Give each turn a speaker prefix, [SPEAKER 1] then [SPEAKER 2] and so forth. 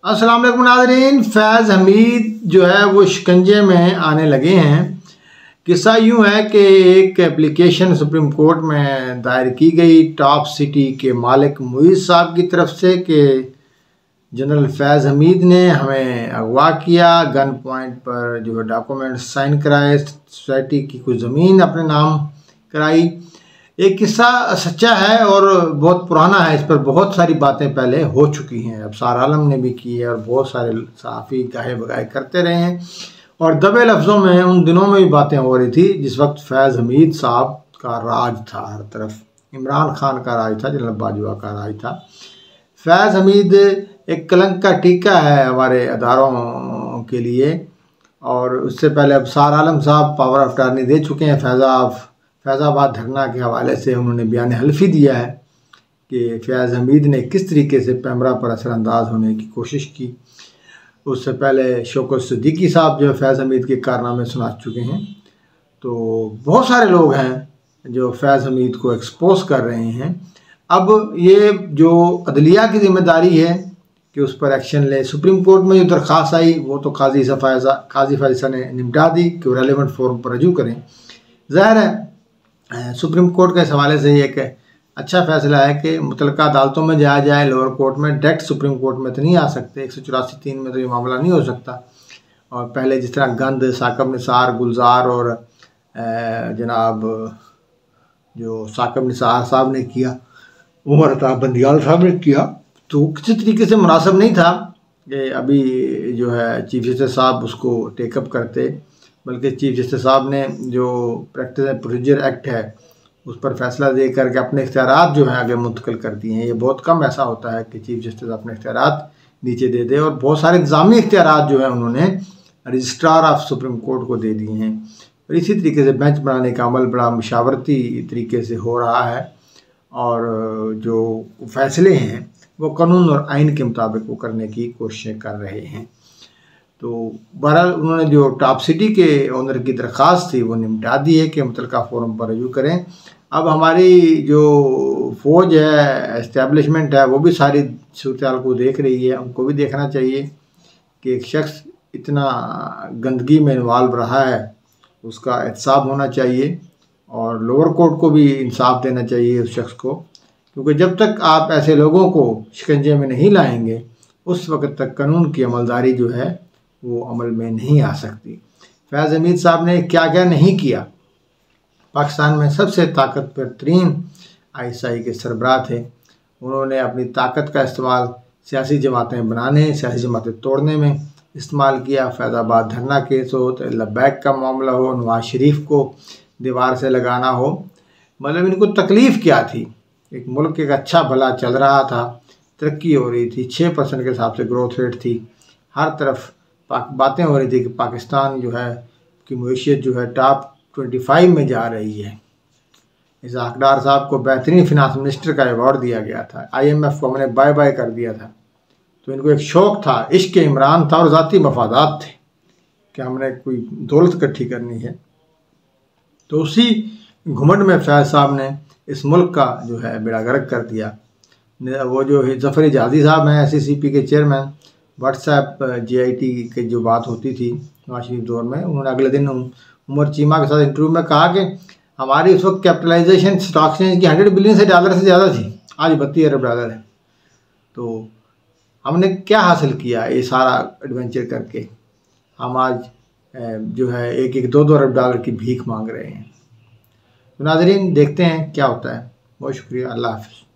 [SPEAKER 1] अस्सलाम वालेकुम नाज़रीन। फैज़ हमीद जो है वो शिकंजे में आने लगे हैं। किस्सा यूँ है कि एक एप्लीकेशन सुप्रीम कोर्ट में दायर की गई टॉप सिटी के मालिक मुईज़ साहब की तरफ से कि जनरल फैज़ हमीद ने हमें अगवा किया, गन पॉइंट पर जो है डॉक्यूमेंट साइन कराए, सोसाइटी की कुछ ज़मीन अपने नाम कराई। एक किस्सा सच्चा है और बहुत पुराना है। इस पर बहुत सारी बातें पहले हो चुकी हैं, अबसार आलम ने भी की है और बहुत सारे सहाफ़ी गाहे बगाहे करते रहे हैं और दबे लफ्ज़ों में उन दिनों में भी बातें हो रही थी जिस वक्त फैज़ हमीद साहब का राज था। हर तरफ इमरान खान का राज था, जनरल बाजवा का राज था। फैज़ हमीद एक कलंक का टीका है हमारे अदारों के लिए और उससे पहले अबसार आलम साहब पावर ऑफ अटॉर्नी दे चुके हैं। फैज़ाबाद धरना के हवाले से उन्होंने बयान हल्फी दिया है कि फैज़ हमीद ने किस तरीके से पैमरा पर असरअंदाज होने की कोशिश की। उससे पहले शौकत सिद्दीकी साहब जो फैज़ हमीद के कारनामे सुना चुके हैं। तो बहुत सारे लोग हैं जो फैज़ हमीद को एक्सपोज कर रहे हैं। अब ये जो अदलिया की ज़िम्मेदारी है कि उस पर एक्शन ले। सुप्रीम कोर्ट में जो दरख्वास्त आई वो तो काजी फ़ायज़ा ने निपटा दी कि वो रेलेवेंट फोरम पर रजू करें। ज़ाहिर है सुप्रीम कोर्ट के इस हवाले से ये एक अच्छा फैसला है कि मुतल्लिका अदालतों में जाया जाए, लोअर कोर्ट में। डायरेक्ट सुप्रीम कोर्ट में तो नहीं आ सकते, 184(3) में तो ये मामला नहीं हो सकता। और पहले जिस तरह गंद, साकब निसार, गुलजार और जनाब जो साकब निसार साहब ने किया, उमर अता बंदियाल साहब ने किया, तो किसी तरीके से मुनासिब नहीं था कि अभी जो है चीफ जस्टिस साहब उसको टेकअप करते, बल्कि चीफ जस्टिस साहब ने जो प्रैक्टिस एंड प्रोसीजर एक्ट है उस पर फैसला दे करके अपने इख्तियारात जो हैं आगे मुंतकिल कर दिए हैं। ये बहुत कम ऐसा होता है कि चीफ जस्टिस अपने इख्तियारात नीचे दे दे, और बहुत सारे इंतज़ामी इख्तियारात जो हैं उन्होंने रजिस्ट्रार ऑफ सुप्रीम कोर्ट को दे दिए हैं। और इसी तरीके से बेंच बनाने का अमल बड़ा मशावरती तरीके से हो रहा है और जो फैसले हैं वो कानून और आइन के मुताबिक वो करने की कोशिशें कर रहे हैं। तो बहरहाल उन्होंने जो टॉप सिटी के ओनर की दरख्वास्त थी वो निपटा दी है कि मुतल्लिका फोरम पर रजू करें। अब हमारी जो फ़ौज है, एस्टेब्लिशमेंट है, वो भी सारी सूरत को देख रही है। उनको भी देखना चाहिए कि एक शख्स इतना गंदगी में इन्वॉल्व रहा है, उसका एहतसाब होना चाहिए और लोअर कोर्ट को भी इंसाफ देना चाहिए उस शख्स को, क्योंकि जब तक आप ऐसे लोगों को शिकंजे में नहीं लाएंगे उस वक़्त तक कानून की अमलदारी जो है वो अमल में नहीं आ सकती। फैज़ हमीद साहब ने क्या क्या नहीं किया। पाकिस्तान में सबसे ताकतवर तरीन ISI के सरबराह थे। उन्होंने अपनी ताकत का इस्तेमाल सियासी जमातें बनाने, सियासी जमातें तोड़ने में इस्तेमाल किया। फैज़ाबाद धरना केस हो, तो लब्बैक का मामला हो, नवाज शरीफ को दीवार से लगाना हो, मतलब इनको तकलीफ़ क्या थी। एक मुल्क एक अच्छा भला चल रहा था, तरक्की हो रही थी, 6% के हिसाब से ग्रोथ रेट थी, हर तरफ बातें हो रही थी कि पाकिस्तान जो है कि मईशत जो है टॉप 25 में जा रही है। इसहाक डार साहब को बेहतरीन फिनांस मिनिस्टर का अवार्ड दिया गया था। IMF को हमने बाय बाय कर दिया था। तो इनको एक शौक़ था, इश्क इमरान था और ज़ाती मफादात थे कि हमने कोई दौलत इकट्ठी करनी है। तो उसी घुमंड में फैज़ साहब ने इस मुल्क का जो है बेड़ा गर्क कर दिया। वो जो ज़फ़र जहाज़ी साहब हैं SCCP के चेयरमैन, व्हाट्सएप JIT की जो बात होती थी नवाज शरीफ दौर में, उन्होंने अगले दिन उमर चीमा के साथ इंटरव्यू में कहा कि हमारी उस वक्त कैपिटलाइजेशन स्टॉक एक्सचेंज की $100 बिलियन से ज़्यादा थी, आज $32 अरब है। तो हमने क्या हासिल किया ये सारा एडवेंचर करके? हम आज जो है $1-2 अरब की भीख मांग रहे हैं। तो नाज़रीन देखते हैं क्या होता है। बहुत शुक्रिया, अल्लाह हाफ़िज़।